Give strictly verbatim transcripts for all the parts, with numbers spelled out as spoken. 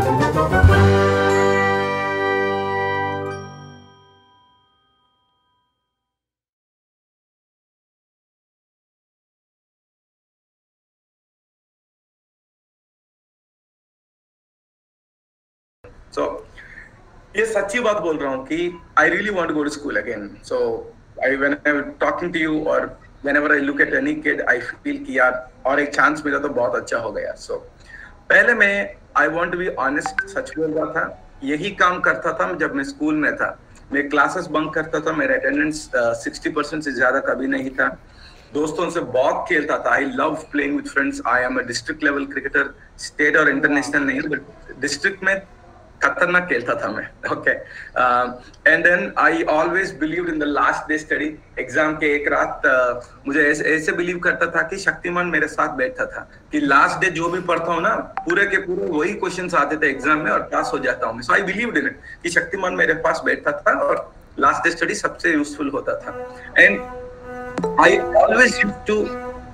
So ये सच्ची बात बोल रहा हूँ कि I really want to go to school again. So I when I'm talking to you or whenever I look at any kid, I feel कि यार और एक चांस मिला तो बहुत अच्छा हो गया. So पहले मैं I want to be honest, सच बोल रहा था. यही काम करता था जब मैं स्कूल में था. मैं क्लासेस बंक करता था. मेरा अटेंडेंस सिक्सटी परसेंट से ज्यादा कभी नहीं था. दोस्तों से बहुत खेलता था. I love playing with friends. I am a district level cricketer. State और international नहीं, but district में खतरनाक खेलता था मैं. Okay and then I always believed in the last day study. Exam के एक रात uh, मुझे ऐसे ऐसे बिलीव करता था कि शक्तिमान मेरे साथ बैठता था कि लास्ट डे जो भी पढ़ता हूँ ना पूरे के पूरे वही क्वेश्चंस आते थे एग्जाम में और पास हो जाता हूँ. सो आई बिलीव्ड इन इट कि शक्तिमान मेरे पास बैठता था और लास्ट डे स्टडी सबसे यूजफुल होता था. And I always used to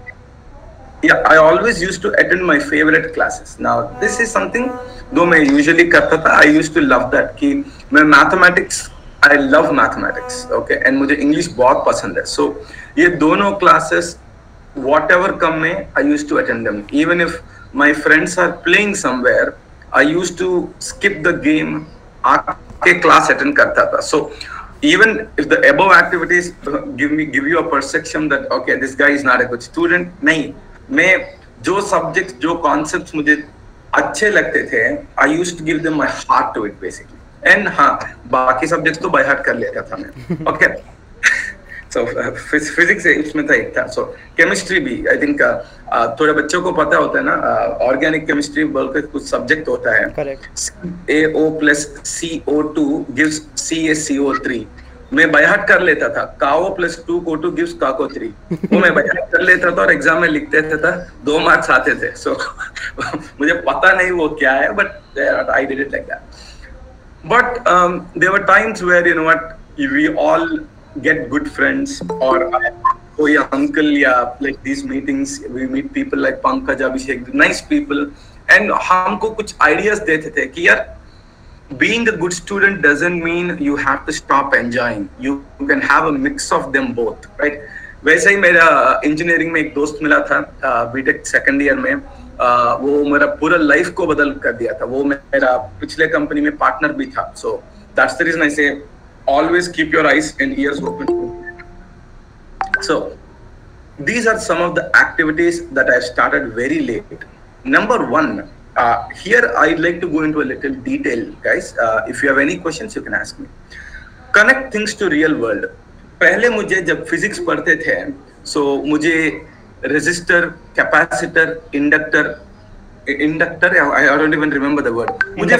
Yeah, I always used to attend my favorite classes. Now, this is something, though मैं usually करता था, I used to love that कि मैं mathematics, I love mathematics, okay, and मुझे English बहुत पसंद है. So ये दोनों classes, whatever come में, I used to attend them. Even if my friends are playing somewhere, I used to skip the game, आके class attend करता था. So even if the above activities give me give you a perception that okay, this guy is not a good student, नहीं. मैं जो subject जो concepts मुझे अच्छे लगते थे I used to give them my heart to it basically. And हाँ बाकी सब्जेक्ट्स तो बाय हार्ट कर लेता था मैं. ओके सो फिजिक्स इसमें था एक था. सो केमिस्ट्री भी आई थिंक थोड़े बच्चों को पता होता है ना ऑर्गेनिक केमिस्ट्री बोल के कुछ सब्जेक्ट होता है. Correct. A O plus C O two gives C A C O three. मैं बायहार्ट कर लेता था. काओ प्लस टू को टू गिव्स काको थ्री. वो मैं बायहार्ट कर लेता था और एग्जाम में लिखते थे था दो मार्क्स आते थे. सो so, मुझे पता नहीं वो क्या है but I did it like that. But there were times where you know what we all get good friends और कोई अंकल या like this meetings we meet people like Pankaj Abhishek nice people and हमको कुछ आइडियाज देते थे कि यार being a good student doesn't mean you have to stop enjoying. You can have a mix of them both, right? वैसे ही मेरा engineering में एक दोस्त मिला था बीटेक सेकंड ईयर में. uh, वो मेरा पूरा लाइफ को बदल कर दिया था. वो मेरा पिछले कंपनी में पार्टनर भी था. So that's the reason I say always keep your eyes and ears open. So these are some of the activities that I started very late. Number one, Uh, here I'd like to go into a little detail, guys. Uh, if you have any questions, you can ask me. Connect things to real world. पहले मुझे जब physics पढ़ते थे, so मुझे resistor, capacitor, inductor, inductor, I don't even remember the word. मुझे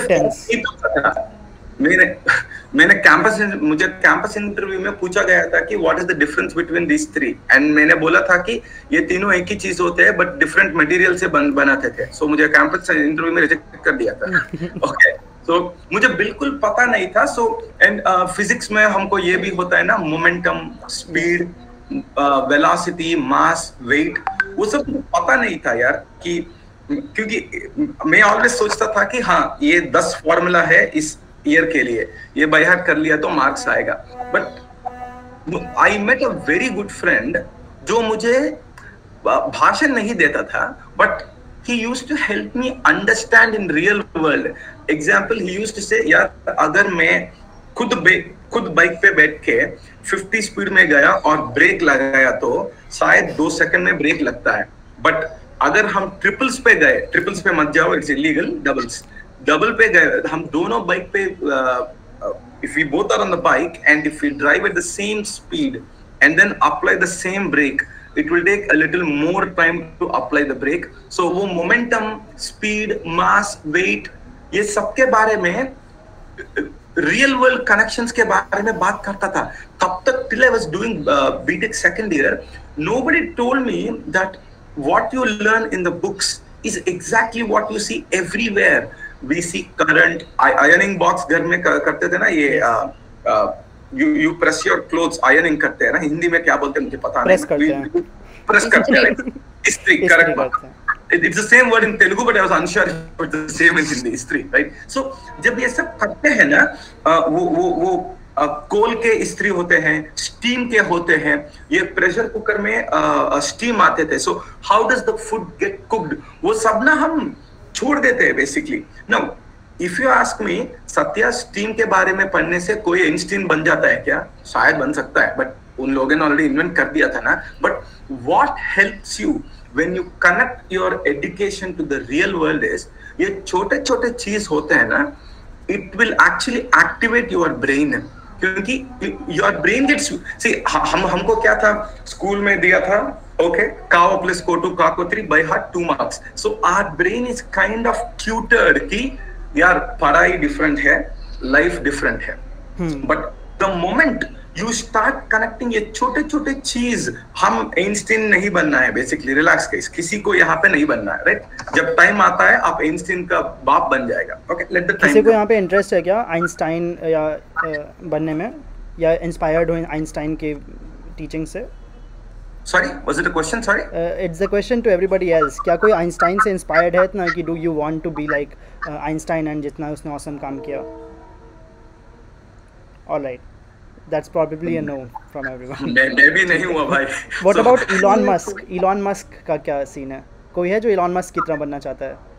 मैंने मैंने campus मुझे कैंपस इंटरव्यू में पूछा गया था कि what is the difference between this three and मैंने बोला था कि ये तीनों एक ही चीज होते हैं बट डिफरेंट मटेरियल से बन बनाते थे. सो so, मुझे कैंपस इंटरव्यू में रिजेक्ट कर दिया था. ओके सो मुझे बिल्कुल पता नहीं था. सो एंड फिजिक्स में हमको ये भी होता है ना momentum, speed, velocity, mass, weight, वो सब पता नहीं था यार कि क्योंकि मैं ऑलवेज सोचता था कि हाँ ये दस फॉर्मूला है इस ईयर के लिए, ये बाय हार्ट कर लिया तो मार्क्स आएगा. But I met a very good friend जो मुझे भाषण नहीं देता था but he used to help me understand in real world. Example he used to say यार अगर मैं खुद खुद बाइक पे बैठ के फिफ्टी स्पीड में गया और ब्रेक लगाया तो शायद दो सेकंड में ब्रेक लगता है. बट अगर हम ट्रिपल्स पे गए, ट्रिपल्स पे मत जाओ, इट्स इलीगल, डबल्स डबल पे गए, हम दोनों बाइक पे if we both are on the bike and if we drive at the same speed and then apply the same brake, it will take a little more time to apply the brake. So वो momentum, speed, mass, weight, ये सब के बारे में real world connections के बारे में बात करता था. तब तक till I was doing uh, B Tech second year, nobody told me that what you learn in the books is exactly what you see everywhere. We see current, ironing box घर में करते थे ना ये you you press your clothes, ironing करते हैं ना, हिंदी में क्या बोलते हैं मुझे पता नहीं. प्रेस करते हैं, प्रेस करते हैं, इस्त्री, करेक्ट बात. It's the same word in Telugu, but I was unsure if it's the same in Hindi. Istri, right? So जब ये सब करते हैं ना, वो वो वो कोल के इस्त्री होते हैं, स्टीम के होते हैं, ये प्रेशर कुकर में स्टीम आते थे. So how does the food get cooked? वो सब ना हम छोड़ देते हैं basically. Now if you ask me, Satya steam के बारे में पढ़ने से कोई आइंस्टाइन बन जाता है क्या? शायद बन सकता है, but उन लोगों ने ऑलरेडी इन्वेंट कर दिया था ना. But what helps you when you connect your education to the real world is, ये छोटे छोटे चीज होते हैं ना, it will actually activate your brain. क्योंकि your brain gets, see, हम हमको क्या था स्कूल में दिया था, okay, cow plus kotu kako three by heart two marks. So our brain is kind of tutored कि यार पढ़ाई different है, life different है. hmm. But the moment you start connecting ये छोटे छोटे चीज, हम आइंस्टाइन नहीं बनना है बेसिकली, रिलैक्स केस, किसी को यहाँ पे नहीं बनना है, राइट? जब टाइम आता है आप आइंस्टाइन का बाप बन जाएगा. Okay, let the time. किसी को यहाँ पे इंटरेस्ट है क्या आइंस्टाइन या बनने में, या इंस्पायर्ड हो आइंस्टाइन के टीचिंग से? Sorry, was it a question? Sorry, it's a question to everybody else. क्या कोई आइंस्टाइन से इंस्पायर्ड है इतना कि do you want to be like Einstein and जितना उसने ऑसम काम किया? Alright, that's probably a no from everyone. मैं मैं भी नहीं हुआ भाई. What so, about Elon Musk? Elon Musk का क्या सीन है? कोई है जो Elon Musk की तरह बनना चाहता है?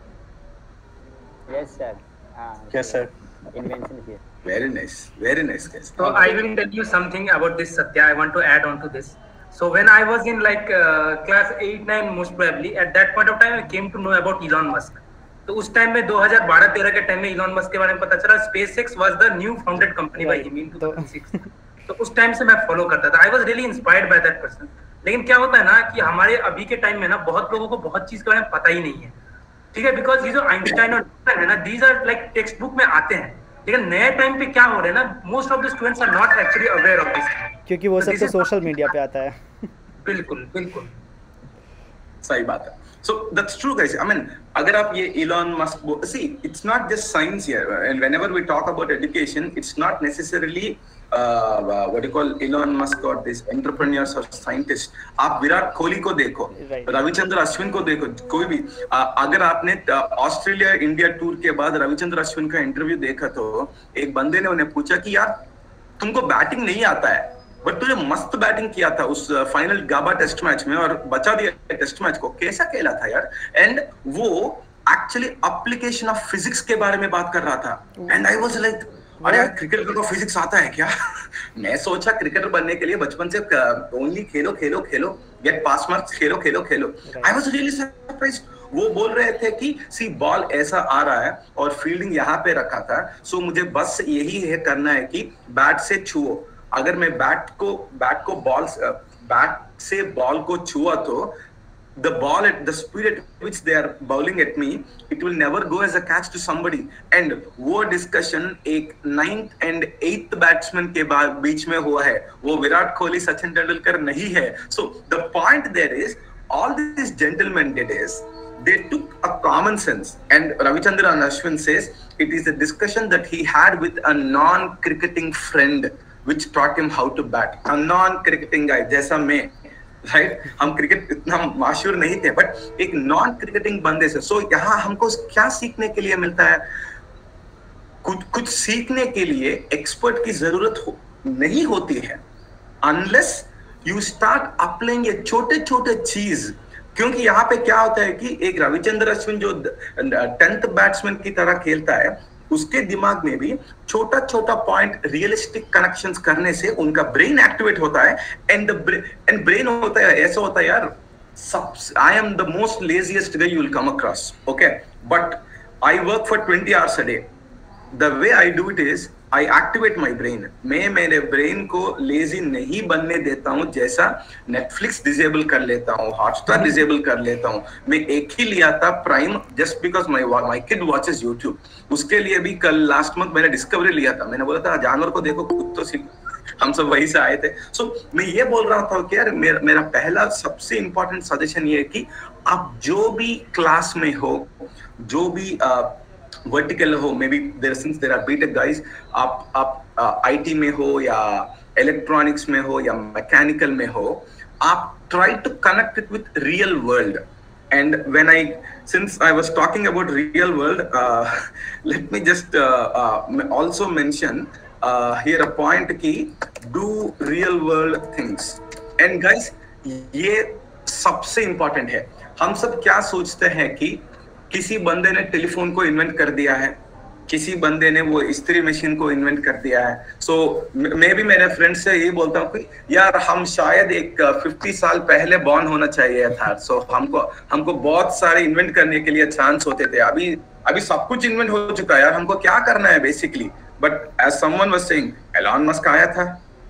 Yes sir. हाँ. Yes sir. Invention here. Very nice, very nice guys. So I will tell you something about this, Satya. I want to add on to this. So when I was in like uh, class eight nine most probably, at that point of time I came to know about Elon Musk. तो उस time में दो हज़ार बारह तेरह के time में Elon Musk के बारे में पता चला. SpaceX was the new founded company by him in two thousand six. तो उस टाइम से मैं फॉलो करता था. I was really inspired by that person. लेकिन क्या होता है ना कि हमारे अभी के टाइम में ना बहुत लोगों को बहुत चीज के बारे में पता ही नहीं है, ठीक है? बिकॉज ये जो आइंस्टाइन और न्यूटन है ना, these are like textbook में आते हैं, लेकिन नए टाइम पे क्या हो रहा है ना, most of the students are not actually aware of this, क्योंकि वो सब तो सोशल मीडिया पे आता है. बिल्कुल बिल्कुल सही बात है. So that's true guys. I mean, agar aap ye Elon Musk, see, it's not just science here, and whenever we talk about education, it's not necessarily uh, what you call Elon Musk or these entrepreneurs or scientists. आप विराट कोहली को देखो, रविचंद्र अश्विन को देखो, कोई भी. अगर आपने Australia India tour के बाद रविचंद्र अश्विन का इंटरव्यू देखा तो एक बंदे ने उन्हें पूछा कि यार तुमको बैटिंग नहीं आता है, बट तुझे मस्त बैटिंग किया था उस फाइनल गाबा टेस्ट मैच में और बचा दिया टेस्ट मैच को, कैसा खेला था यार? एंड वो एक्चुअली एप्लीकेशन ऑफ फिजिक्स के बारे में बात कर रहा था. एंड आई वाज लाइक, अरे यार क्रिकेटर को फिजिक्स आता है क्या? मैं सोचा क्रिकेटर बनने के लिए बचपन से ओनली खेलो खेलो खेलो, गेट पास मार्क्स, खेलो खेलो खेलो. I was really surprised. वो बोल रहे थे कि सी बॉल ऐसा आ रहा है और फील्डिंग यहाँ पे रखा था, सो मुझे बस यही है करना है कि बैट से छुओ. अगर मैं बैट को बैट को बॉल बैट से बॉल को छुआ तो the ball at the speed at which they are bowling at me, it will never go as a catch to somebody. And वो डिस्कशन एक नाइन्थ एंड एट्थ बैट्समैन के बीच में हुआ है, वो विराट कोहली सचिन तेंदुलकर नहीं है. So the point there is all this gentleman did is they took a common sense, and Ravichandran Ashwin says it is a discussion that he had with a non-cricketing friend which taught him how to bat. A non-cricketing guy जैसा मैं, right? हम cricket इतना माशूर नहीं थे, but एक non cricketing बंदे से. सो so, यहाँ हमको क्या सीखने के लिए मिलता है? कुछ कुछ सीखने के लिए एक्सपर्ट की जरूरत हो, नहीं होती है unless you start अप्लाइंग ये छोटे छोटे चीज. क्योंकि यहाँ पे क्या होता है कि एक रविचंद्र अश्विन जो टेंथ बैट्समैन की तरह खेलता है, उसके दिमाग में भी छोटा छोटा पॉइंट रियलिस्टिक कनेक्शंस करने से उनका ब्रेन एक्टिवेट होता है. एंड द एंड ब्रेन होता है ऐसा होता है यार, I am the most laziest guy you will come across, okay, but I work for twenty hours a day. The way I do it is I activate my brain. मैं मेरे brain को lazy नहीं बनने देता हूँ. जैसा Netflix disable कर लेता हूँ, हॉटस्टार डिसेबल कर लेता हूँ. मैं एक ही लिया था Prime just because my my kid watches YouTube. उसके लिए भी कल लास्ट मंथ मैंने डिस्कवरी लिया था. मैंने बोला था जानवर को देखो खुद तो सीखो, हम सब वहीं से आए थे. सो so, मैं ये बोल रहा था कि यार मेरा मेरा पहला सबसे इंपॉर्टेंट सजेशन ये है कि आप जो भी क्लास में हो, जो भी uh, वर्टिकल हो, maybe there since there are B Tech guys, आप आप आईटी में हो या इलेक्ट्रॉनिक्स में हो या मैकेनिकल में हो, आप try to connect it with real world. And when I, since I was talking about real world, uh, let me just uh, uh, also mention uh, here a point ki do real world things. And guys, ये सबसे important है. हम सब क्या सोचते हैं कि किसी बंदे ने टेलीफोन को इन्वेंट कर दिया है, किसी बंदे ने वो इस्त्री मशीन को इन्वेंट कर दिया है. सो so, मैं भी मेरे फ्रेंड से यही बोलता हूँ कि यार हम शायद एक पचास साल पहले बॉर्न होना चाहिए था. सो so, हमको हमको बहुत सारे इन्वेंट करने के लिए चांस होते थे. अभी अभी सब कुछ इन्वेंट हो चुका है यार, हमको क्या करना है basically. But as someone was saying, Elon Musk आया था,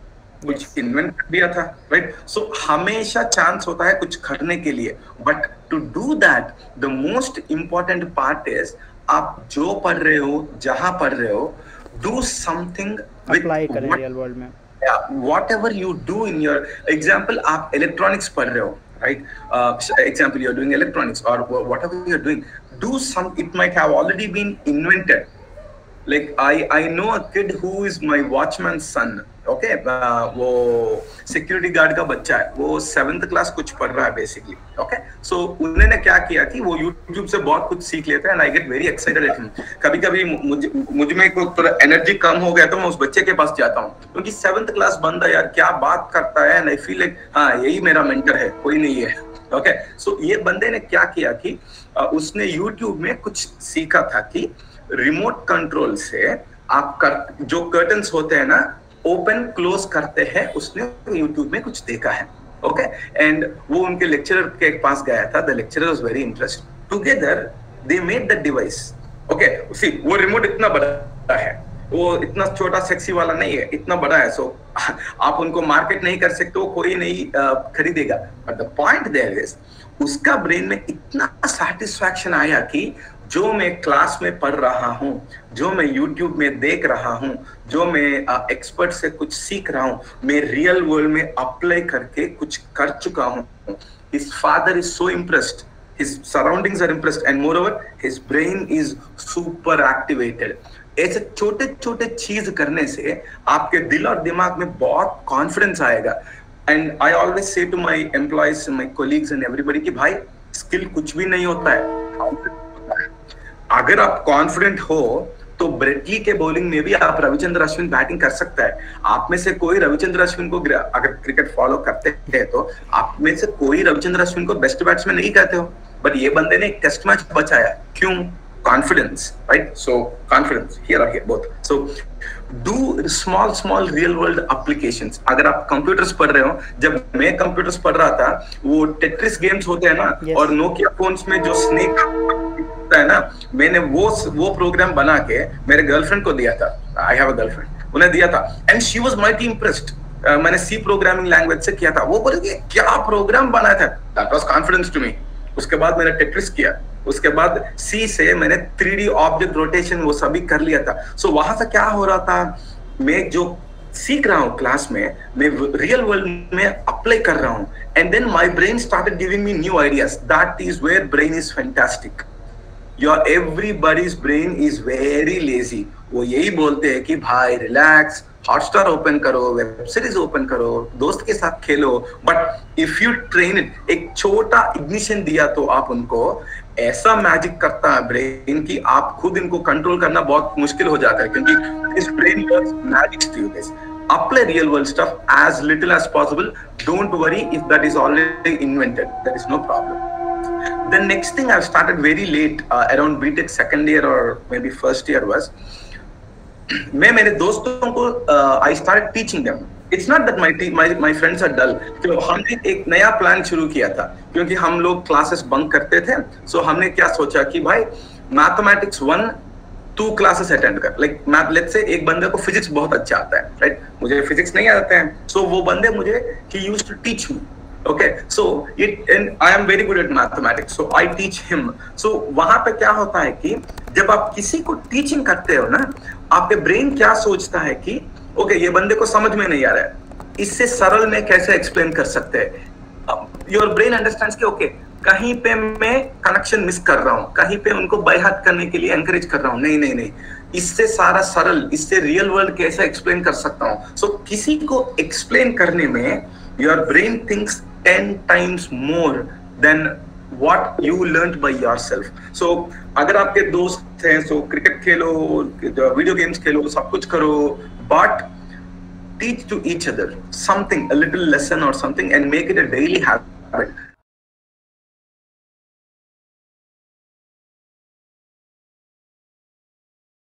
कुछ इन्वेंट कर दिया था, राइट. सो हमेशा चांस होता है कुछ करने के लिए. But to do that the most important part is आप जो पढ़ रहे हो, जहां पढ़ रहे हो, डू समथिंग अप्लाई करें रियल वर्ल्ड में. Whatever you do in your example, आप इलेक्ट्रॉनिक्स पढ़ रहे हो, right? Uh, example, you're doing electronics or whatever you're doing, do some, it might have already been invented. Like I, I know a kid who is my watchman's son. Okay, uh, वो security guard का बच्चा है, वो seventh class कुछ पढ़ रहा है basically. Okay, so उन्होंने क्या किया कि वो YouTube से बहुत कुछ सीख लेता है and I get very excited at him. कभी कभी मुझे मुझ में को थोड़ा एनर्जी कम हो गया तो मैं उस बच्चे के पास जाता हूँ, क्योंकि seventh class बंदा यार क्या बात करता है and I feel like हाँ यही मेरा mentor है, कोई नहीं है. Okay, so ये बंदे ने क्या किया कि उसने YouTube में कुछ सीखा था कि रिमोट कंट्रोल से आप कर, जो कर्टन्स होते हैं ना ओपन क्लोज करते हैं, उसने यूट्यूब में कुछ देखा है. ओके, एंड वो उनके लेक्चरर के पास गया था. The lecturer was very interested. Together they made the device. Okay, see वो रिमोट इतना बड़ा है, वो इतना छोटा सेक्सी वाला नहीं है, इतना बड़ा है. सो so, आप उनको मार्केट नहीं कर सकते, वो कोई नहीं uh, खरीदेगा. But the point there is उसका ब्रेन में इतना सैटिस्फैक्शन आया कि जो मैं क्लास में पढ़ रहा हूँ, जो मैं यूट्यूब में देख रहा हूँ, जो मैं एक्सपर्ट से कुछ सीख रहा हूँ, मैं रियल वर्ल्ड में अप्लाई करके कुछ कर चुका हूँ. His father is so impressed, his surroundings are impressed, and moreover his brain is super activated. ऐसे छोटे छोटे चीज करने से आपके दिल और दिमाग में बहुत कॉन्फिडेंस आएगा. And I always say to my employees, my colleagues and everybody कि भाई स्किल कुछ भी नहीं होता है. अगर आप कॉन्फिडेंट हो तो ब्रेटली के बॉलिंग में भी आप रविचंद्र अश्विन बैटिंग कर सकता है. आप में से कोई रविचंद्र अश्विन को अगर क्रिकेट फॉलो करते हैं तो आप में से कोई रविचंद्र अश्विन को बेस्ट बैट्समैन नहीं कहते हो. बट ये बंदे ने एक टेस्ट मैच बचाया, क्यों? Confidence, right? So confidence here और here both. So do small small real world applications. अगर आप कंप्यूटर्स पढ़ रहे हो, जब मैं कंप्यूटर्स पढ़ रहा था, वो टेट्रिस गेम्स होते हैं ना, yes. और नोकिया फोन्स में जो स्नेक है ना, मैंने वो वो प्रोग्राम बना के मेरे गर्लफ्रेंड को दिया था. आई हैव अ गर्लफ्रेंड, उन्हें दिया था and she was mighty impressed. मैंने सी प्रोग्रामिंग लैंग्वेज से किया था. वो बोले कि क्या प्रोग्राम बनाया था. That was confidence to me. उसके बाद मैंने टेट्रिस किया, उसके बाद सी से मैंने थ्री डी ऑब्जेक्ट रोटेशन वो सभी कर लिया था. सो so, वहां से क्या हो रहा था, मैं जो सीख रहा हूँ क्लास में, मैं रियल वर्ल्ड में अप्लाई कर रहा हूँ. And then my brain started giving me new ideas. That is where brain is fantastic. Your everybody's brain is very lazy. वो यही बोलते हैं कि भाई रिलैक्स, हॉटस्टार ओपन करो, वेब सीरीज ओपन करो, दोस्त के साथ खेलो. But if you train it, एक छोटा इग्निशन दिया तो आप उनको ऐसा मैजिक करता है ब्रेन कि आप खुद इनको कंट्रोल करना बहुत मुश्किल हो जाता है, क्योंकि इस brain works magic to you guys. Apply real world stuff as little as possible. Don't worry if that is already invented. There is no problem. The next thing I've started very late, uh, around B Tech second year or maybe first year was, मैं मेरे दोस्तों को uh, I started teaching them. It's not that my my my friends are dull. तो हमने एक नया plan शुरू किया था, क्योंकि हम लोग क्लासेस बंक करते थे. सो so हमने क्या सोचा कि भाई mathematics one two classes attend कर. लाइक मैथ, लेट्स से एक बंदे को फिजिक्स बहुत अच्छा आता है, राइट? मुझे फिजिक्स नहीं आता है. सो so वो बंदे मुझे he used to teach me. Okay, so it and I am very good at mathematics, so I teach him. So वहां पे क्या होता है कि जब आप किसी को टीचिंग करते हो ना, आपके ब्रेन क्या सोचता है कि ओके okay, ये बंदे को समझ में नहीं आ रहा है, इससे सरल में कैसे एक्सप्लेन कर सकते हैं. योर ब्रेन अंडरस्टैंड्स कि ओके okay, कहीं पे मैं कनेक्शन मिस कर रहा हूँ, कहीं पे उनको बाय हार्ट करने के लिए एनकरेज कर रहा हूँ. नहीं नहीं नहीं, इससे सारा सरल, इससे रियल वर्ल्ड कैसे एक्सप्लेन कर सकता हूँ. सो so, किसी को एक्सप्लेन करने में your brain thinks ten times more than what you learned by yourself. So अगर आपके दोस्त हैं, so cricket खेलो, video games खेलो, सब कुछ करो, but teach to each other something, a little lesson or something, and make it a daily habit.